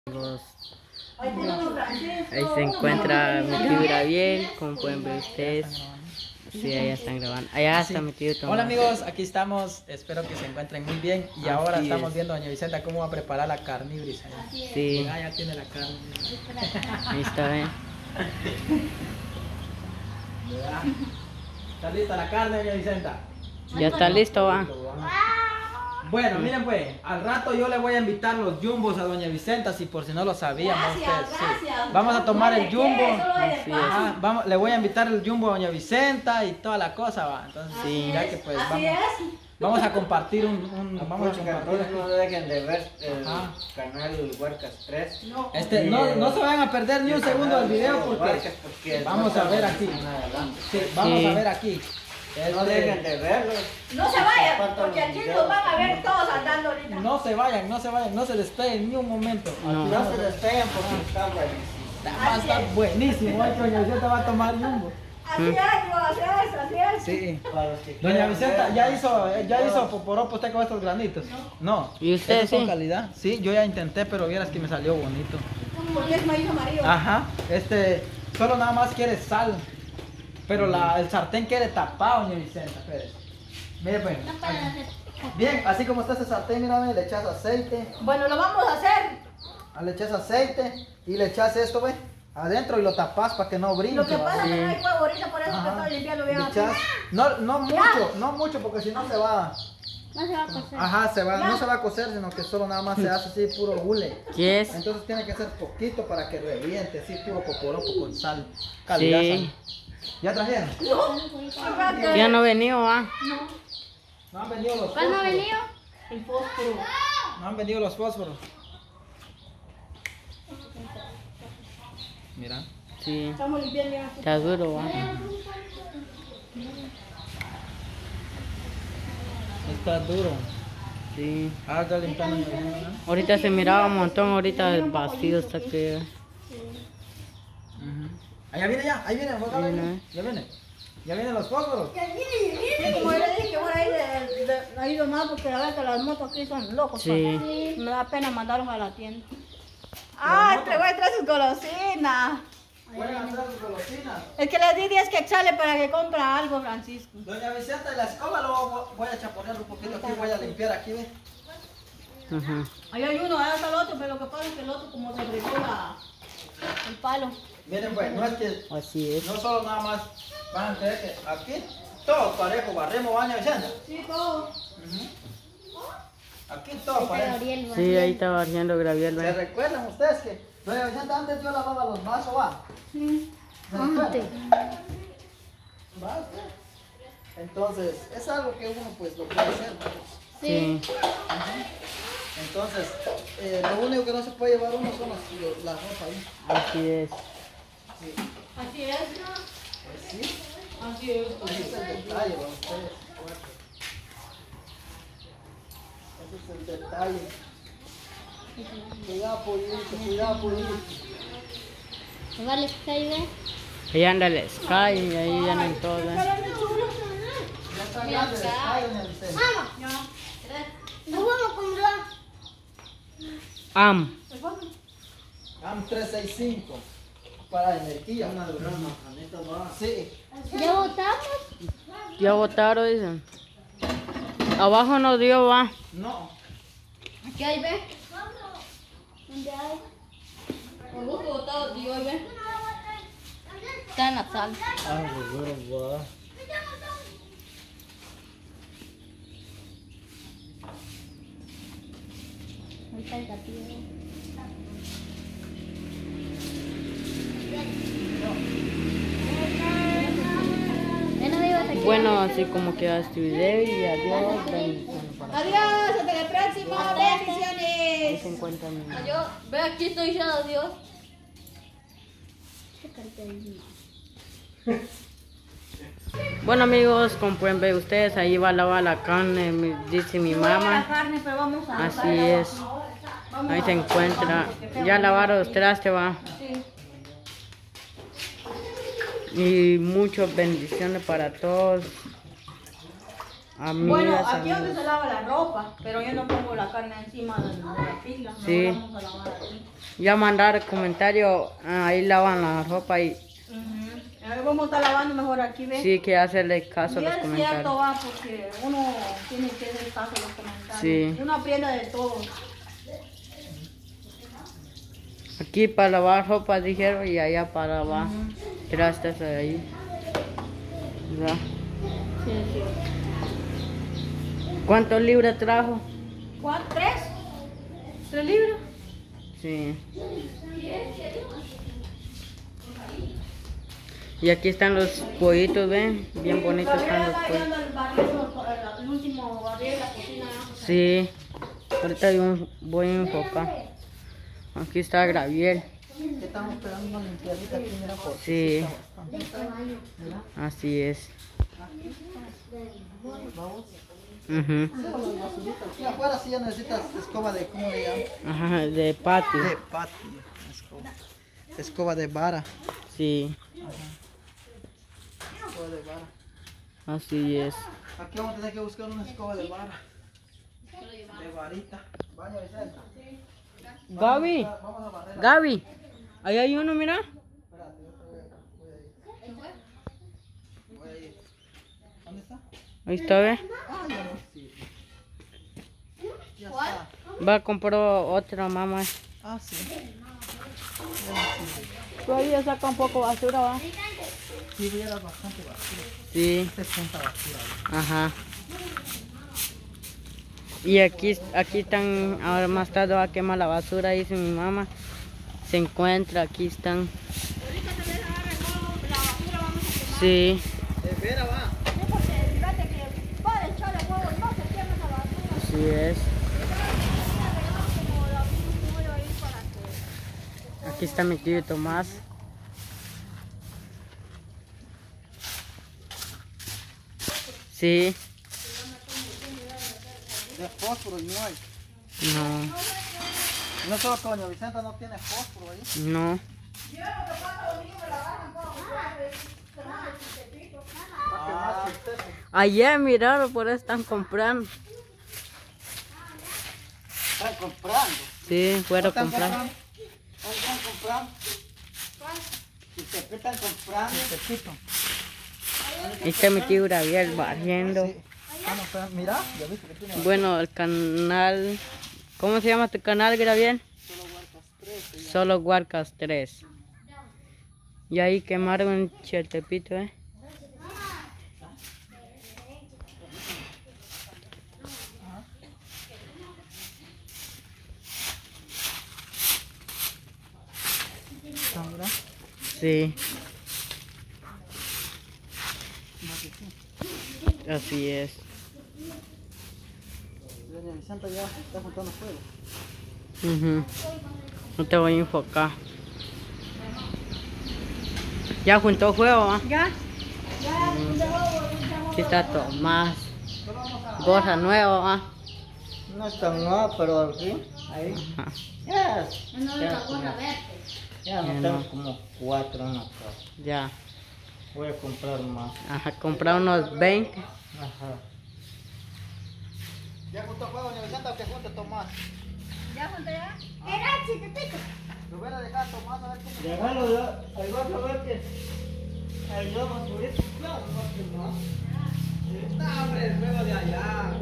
Amigos, ahí se encuentra mi tío Gabriel, como pueden ver ustedes. Sí, allá están grabando. Allá está mi tío Tomás. Hola amigos, aquí estamos, espero que se encuentren muy bien. Y ahora estamos viendo a doña Vicenta cómo va a preparar la carnibrisa. Sí. Ya tiene la carne. Ahí está, ¿Está lista la carne, doña Vicenta? Ya está listo, va. Bueno, miren pues, al rato yo le voy a invitar los jumbos a doña Vicenta, si por si no lo sabíamos ustedes. Sí. Vamos a tomar el jumbo. Vamos, le voy a invitar el jumbo a doña Vicenta y toda la cosa, va. Entonces, Sí. ya que pues vamos a compartir vamos a compartir. No dejen de ver el canal Huercas 3. No se vayan a perder ni un segundo del video porque vamos a ver aquí. Sí, vamos a ver aquí. No dejen de verlo. No se vayan, porque aquí nos van a ver todos andando ahorita. No se vayan, no se despeguen ni un momento. No se despeguen porque está buenísimo. Va a estar buenísimo. Doña Vicenta va a tomar jumbo. Así es, así es. Sí. Para los que Doña quieran Vicenta, ver. ¿ya hizo poporopo usted con estos granitos? No. ¿Y usted ¿Esos son sí? calidad? Sí, yo ya intenté, pero vieras que me salió bonito. Porque es maíz amarillo. Ajá. Solo nada más quiere sal. Pero el sartén quiere tapado, doña Vicenta. Espérese. Mire pues. Bien, así como está ese sartén, mira, le echas aceite. Bueno, lo vamos a hacer. Le echas aceite y le echas esto, ve, adentro y lo tapas para que no brinque. Lo que pasa es que no hay Sí. fuego ahorita, por eso que Ajá. estoy limpiando bien Le así. echas- no mucho, porque si no se va. No se va a cocer. Ajá, no se va a cocer, sino que solo nada más se hace así puro hule. ¿Qué es? Entonces tiene que ser poquito para que reviente, así puro poporopo con sal. Calidad. Sí. Sal. ¿Ya trajeron? Ya no venido, va. No han venido los ¿Cuál no ha fósforos. venido? El fósforo. No han venido los fósforos. Mira. Sí. Estamos limpiando bien así. Está duro, va. Está duro. Sí. Está limpiando. ¿No? Ahorita se miraba un montón, ahorita el vacío está que... Allá viene ya, ahí viene, Sí, ¿no? ya vienen los fósforos. Sí, como yo le dije que voy a ir ahí nomás porque la verdad que las motos aquí son locos. Sí. pues. Me da pena mandarlos a la tienda. Ah, te voy a traer sus golosinas. Pueden hacer sus golosinas. Es que les di 10 quetzales para que compra algo, Francisco. Doña Vicenta, la escoba lo voy a chaponear un poquito aquí, voy a limpiar aquí, ve. Ajá. Ahí hay uno, ahí está el otro, pero lo que pasa es que el otro como se brincó el palo. Miren pues, no es que, Así es. no solo nada más van a creer que aquí todo parejo, barremos, doña Vicenta. Sí, todo. Aquí todo parejo. Sí, ahí está barriendo Gabriel, ¿Se va. recuerdan ustedes que doña Vicenta antes yo lavaba los vasos, va? Sí. ¿Se recuerdan? ¿Va usted? Entonces, es algo que uno pues lo puede hacer. ¿No? Sí. Entonces, lo único que no se puede llevar uno son la ropa ahí. Así es. Sí. Así es. Pues sí. Así es. Ese es el detalle, ¿va? Ustedes, cuatro. Ese es el detalle. Cuidado, pollito, cuidado, pollito. Vale, ¿qué hay, ve? Ahí anda el Sky, y ahí andan todos, ¿eh? Ya está grande el Sky, doña Vicenta. Nos vamos a comprar. Am. AM 365 para energía. Una de las Sí. ¿Ya votamos? Ya votaron, dicen. Abajo no dio, va. No. ¿Qué hay, ve? ¿Dónde hay? El gusto votado, tío, ve. Está en la sala. Ah, seguro, va. Ahí está el gatillo. Bueno, así como queda este video y adiós. Bendiciones para todos. Adiós, hasta la próxima. Ahí Bendiciones. se encuentran. Adiós. Ve, aquí estoy yo, adiós. Bueno amigos, como pueden ver ustedes, ahí va a lavar la carne, dice mi mamá. carne, pero vamos a Así es. Ahí se encuentra. Ya lavaron los trastes, va. Sí. Y muchas bendiciones para todos. A mí Bueno, esa aquí no. donde se lava la ropa, pero yo no pongo la carne encima de la pila. Sí. No vamos a lavar aquí. Ya mandar comentario, ahí lavan la ropa y Vamos a estar lavando mejor aquí, ¿ves? sí que hacerle caso a Y los es cierto, comentarios. va, porque uno tiene que hacer caso a los comentarios. Sí. Uno aprende de todo. Aquí para lavar ropa dijeron y allá para lavar trastes ahí. ¿Verdad? Sí, sí. ¿Cuántos libros trajo? ¿Cuál? ¿Tres? ¿3 libros? Sí. Y aquí están los pollitos, ¿ven? Bien bonitos están los pollitos. El último barril de la cocina. Sí. Ahorita voy a enfocar. Aquí está Gabriel. Estamos esperando una limpiadita aquí, mira, por Sí. Así es. vamos. Ujú. Aquí afuera sí ya necesitas escoba de, ¿cómo le llaman? Ajá, de patio. De patio. Escoba de vara. Sí, Escoba de vara. así es. Aquí vamos a tener que buscar una escoba de vara. De varita. Vaya, Vicente. Gaby, Vamos a barrer. Gaby, ahí hay uno, mira. Espérate, yo te voy a ir. Voy a ir. ¿Dónde está? Ahí está, ve. Ah, ya no. Sí. Ya está. Va a comprar otra mamá. Ah, sí. Todavía saca un poco basura, va. Sí, hubiera bastante basura. Sí, 60 basura. ajá. Y aquí están, ahora más tarde va a quemar la basura, dice mi mamá. Se encuentra, aquí están. Sí, De veras va. así es. Aquí está mi tío Tomás. Sí, De fósforo y no hay. no, No solo que doña Vicenta no tiene fósforo ahí. no. Ah, Ayer miraron, por eso están comprando. están comprando. Sí, fueron a ¿Están comprar. comprando? ¿Están comprando? ¿Y te están comprando? Ahí está mi tío Gabriel barriendo. Sí. Estamos esperando. Mira, ya viste que tiene Bueno, el canal, ¿cómo se llama tu canal, Gabriel? Solo Guarcas 3. Y ahí quemaron un chertepito, ¿eh? sangre. Sí. Así es. Doña Vicenta ya está juntando fuego. Ujú. No te voy a enfocar. ¿Ya juntó fuego? ¿Ah? ¿Ya? Aquí está Tomás. Gorra nueva, ¿ah? No es tan nueva, pero aquí, ahí. Ajá. Ya, No, ya, la gorra verde. ya no Ya tengo no. como 4 en la casa. Ya. Voy a comprar más. Ajá, comprar unos 20. Ajá. ¿Ya juntó fuego, doña Vicenta, o que junte Tomás? ¿Ya junté ya? Lo voy a dejar a Tomás a ver cómo. Déjalo, ahí vas a ver que. Ahí yo voy a subir. Claro, no más que más. Está, hombre, el fuego de allá,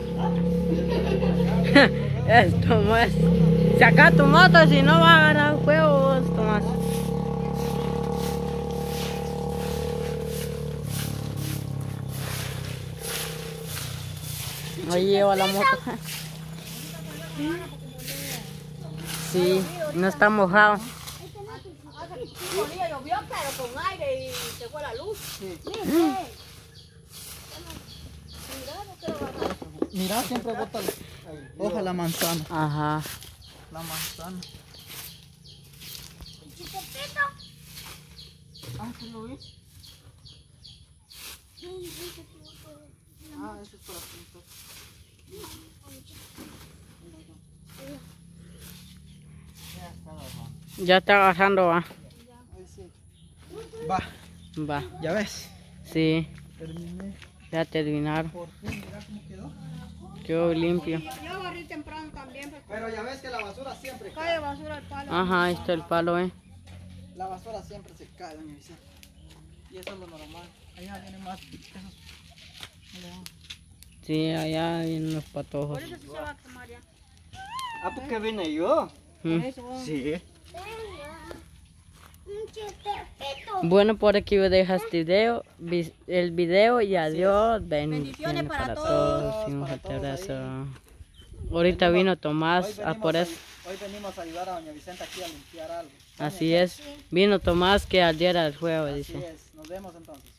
güey. Es Tomás. Saca tu moto, si no va a agarrar fuego vos, Tomás. Ahí lleva la moto. Sí, no está mojado. Llovió, pero con aire y se fue la luz. Mira, siempre bota hoja la manzana. Ajá. La manzana. Ah, ¿sí lo ves? Ah, ese es para pintar. Ya está agarrando. Ya está agarrando, va. Ahí sí. Va, Va. ya ves. Sí. Terminé. Ya terminaron. Por fin, mira cómo quedó. Quedó limpio. Yo barrí temprano también. Pero ya ves que la basura siempre Cae cae. basura al palo. Ajá, ahí está el palo, La basura siempre se cae, doña Vicente. Y eso es lo normal. Allá viene más esos. Sí, allá vienen los patojos. Ahorita sí se va a quemar ya. Ah, ¿por qué vine yo? Mm. Sí. Bueno, por aquí dejo este el video y adiós. Bendiciones para todos. Y un fuerte abrazo. Ahorita vino Tomás a por eso. Hoy venimos a ayudar a doña Vicente aquí a limpiar algo. Así es. Vino Tomás que ayer al juego, Así dice. es. Nos vemos entonces.